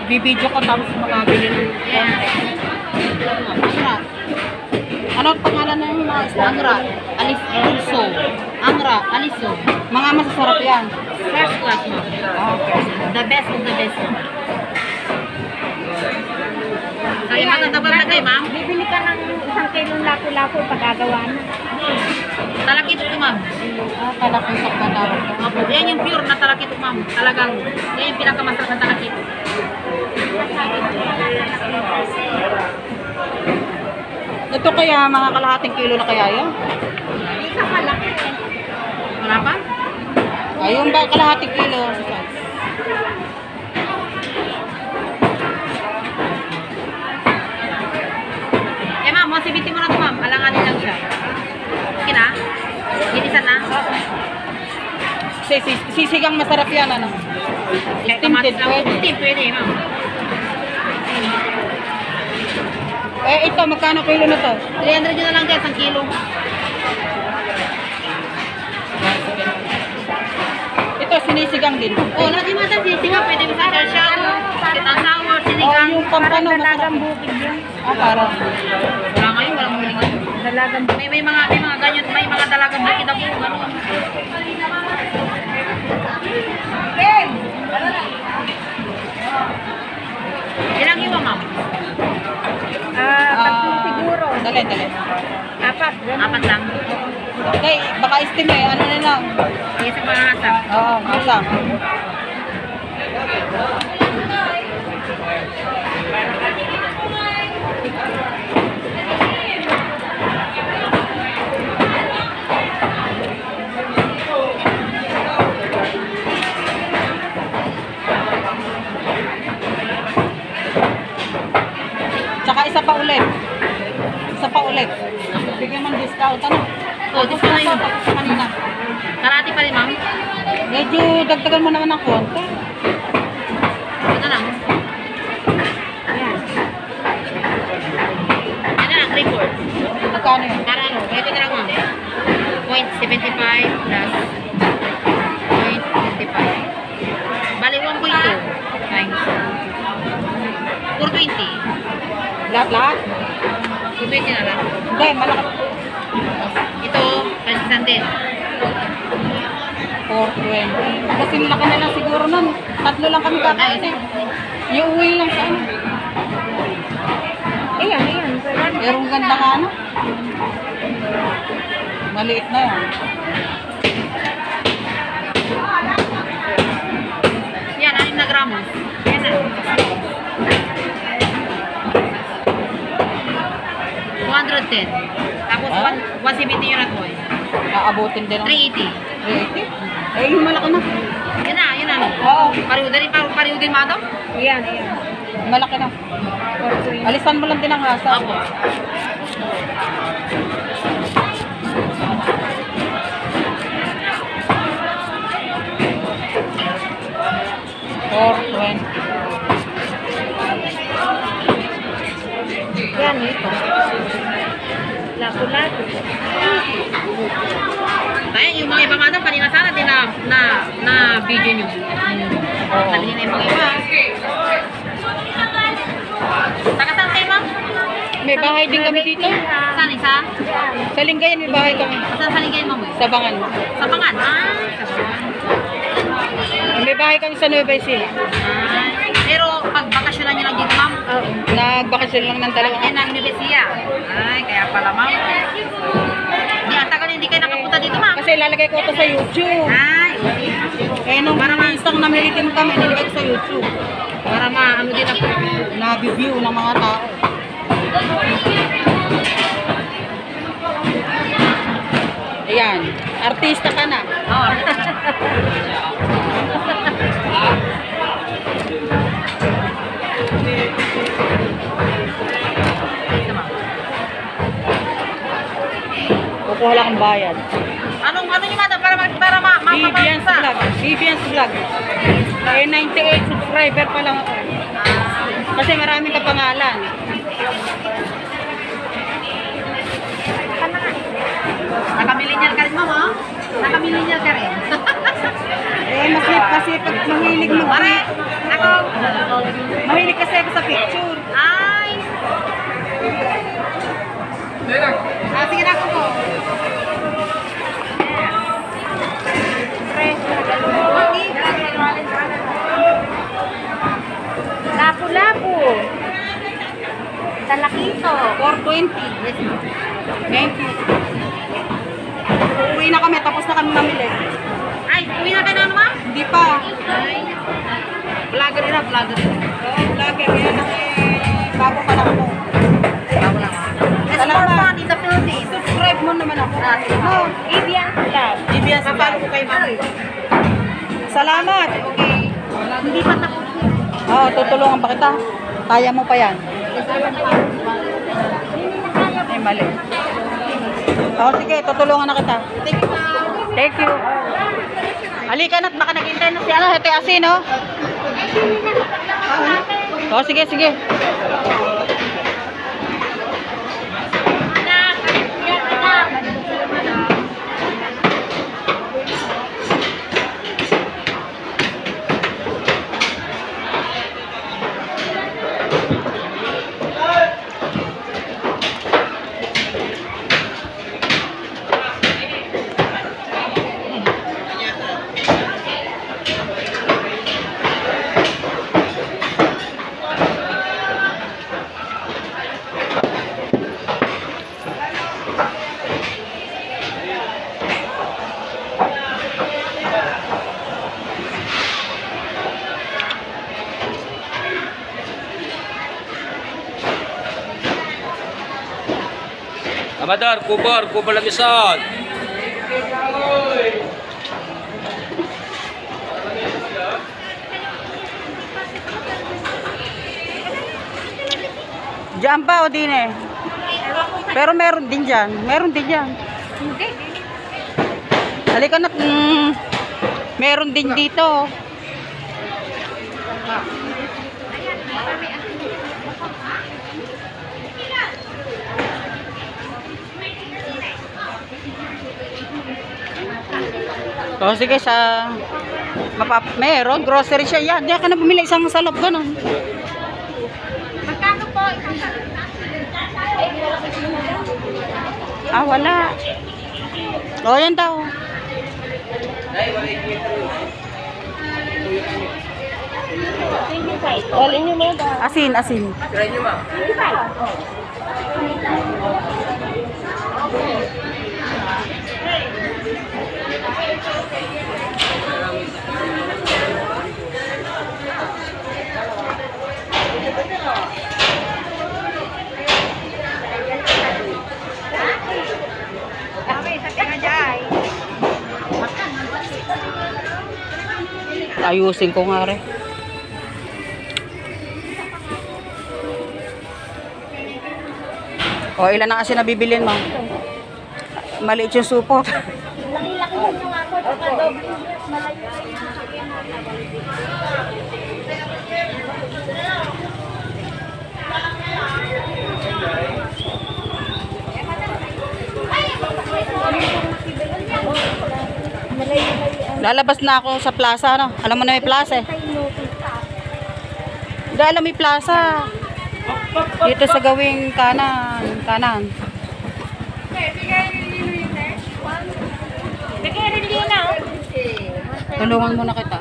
Bibidyo ko tapos makabili ng Angra. Ano ang pangalan ng mga isda? Angra, aliso. Angra, aliso. Mga masasarap yan. First class mo. Okay. The best of the best. Kaya matatagal na kayo, ma'am? Bibili ka ng 1 kilong lapu-lapu pagkagawa na. Talakito to, ma'am. Talakitok na tawag ko. Opo, yan yung pure na talakito, ma'am. Talagang, yan yung pinakamasarap na talakito. Ito kaya mga kalahating kilo na kaya yun? Hindi ka malaki eh. Wala pa? Ayun ba kalahating kilo? Eh, ma'am, masibitin mo na to, ma'am. Alanganin lang siya. Okay na? Ginisan na? Sisigang masarap yan, ano? Kahit Steamed kamatis lang. pwede. Steam, pwede, ma'am. Eh, ito, magkano kilo na to? 300 yun na lang dyan, 1 kilo. Ito, sinisigang din. Oh, lahat yung mga sinigang, pwede mo sa siya, kitang sour, Oh, sinigang. yung pampano, masarap. Dalagang bukid yun. Parang. Wala ngayon, walang muli ngayon. Dalagang May mga ganyan, may mga dalagang bukid ako, gano'n. Ilang iwa, ma'am? tatlong siguro. Dali. 4. Apat lang. Okay, baka steam eh. Ano na lang? Isa pa nga sa. Oo, masang. Tsaka isa pa ulit. Bigyan mo ng discount. Ano? Oh, discount na yun. Tapos sa kanina. Kalati pa rin, ma'am. Medyo dagdagan mo naman ng konti. Ito lang. Yan. Ano lang, 3/4. Magkano yun? Para ano, ito na lang, ma'am. 0.75 plus 0.55. Bali, 1.2 times 420. Lahat? 220 na lang. Hindi, malaki. Ito, pansisan din. 420. Kasi laki na lang siguro nun. 3 lang kami kakain. Iuwi lang sa ano. Ayan. Pero ang ganda ka ano. Maliit na yan. Yan, 6 na gramos. Yan na. 210. Tapos, Ah? 170 yun na to. Aabutin din ang 380. 380. Eh, yung malaki na. Yan na. Oo. Pariho din mga to? Ayan. Malaki na. 420. Alisan mo lang din ang hasa. Opo. Yan, ito. Lapu-lapu. Kaya yung mga ibang ano, kanina sana din na video nyo. Oo. Sabi nyo na yung mga iba. Taga saan kayo, ma'am? May bahay din kami dito. Saan isa? Sa Lingayen may bahay kami. Saan sa ligay, ma'am? Sa Bangan. Sa Pangan. Sa Pangan. May bahay kami sa Nueva Ecija. Pero pag bakasyonan nyo lang dito, ma'am? Oo. Nagbakasyon lang ng dalawa. Ay, ng Indonesia. Ay, kaya pala, ma'am. Di, ang tagal hindi kayo nakapunta dito, ma'am. Kasi lalagay ko ito sa YouTube. Ay, Eh, nung isang namilitin kami, nilagay ko sa YouTube. para ano din ako. Na-review ng mga tao. Ayan. Artista ka na. Oo. Kukuha lang ang bayad. Anong yung mata para Vivian's Vlog. Vivian's Vlog. Eh, 98 subscriber pa lang ako. Kasi marami ka pangalan. Naka-millennial ka rin, ma'am, ha? Naka-millennial ka rin. Eh, masipag mahilig mo. Pare, ako. Mahilig kasi ako sa picture. Ay! Sige na ako po. Lapu-lapu. Talakito. 420. Yes, ma'am. Thank you. Uuwi na kami, tapos na kami mamili. Ay, uwi na tayo na naman? Hindi pa. Vlogger na, vlogger. Oo, vlogger. Yan kasi bago pa lang ako. Bago lang. It's more fun in the Philippines. Subscribe mo naman ako. No, Ibian Club. GBS papalo ko kay ma'am. Salamat. Okay. Hindi pa tapos. Oo, tutulungan pa kita. Kaya mo pa yan. Ay, mali. Oo, sige, tutulungan na kita. Thank you, ma'am. Thank you. Halika na't baka naghintay na si Hete Asin, no? Oo, sige, sige. Amador, kubur lagi son. Diyan pa o din eh. Pero meron din dyan. Meron din dyan. Hindi. Halika na. Meron din dito. O sige, sa meron, grocery siya. Yan, diyan ka na bumili isang salop ganun. Magkano po? Ah, wala. O, yan daw. Walin niyo mo ba? Asin, asin. Ayusin ko nga rin. O, ilan ang asin na bibilin mo? Maliit yung supot. Laki-laki din yung ako. Doble malayo. Lalabas na ako sa plaza, no? Alam mo na may plaza eh. Hindi alam may plaza. Dito sa gawing kanan. Bigay rin din na. Tulungan mo na kita.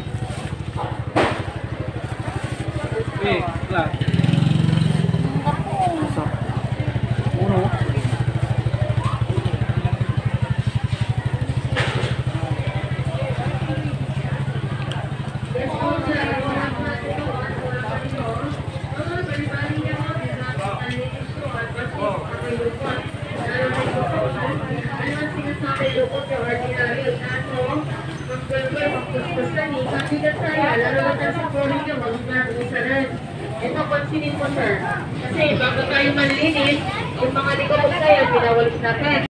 Uno. Ito, pansinin mo, sir. Kasi bago tayo manlinis, yung mga likabog tayo, pinawalis natin.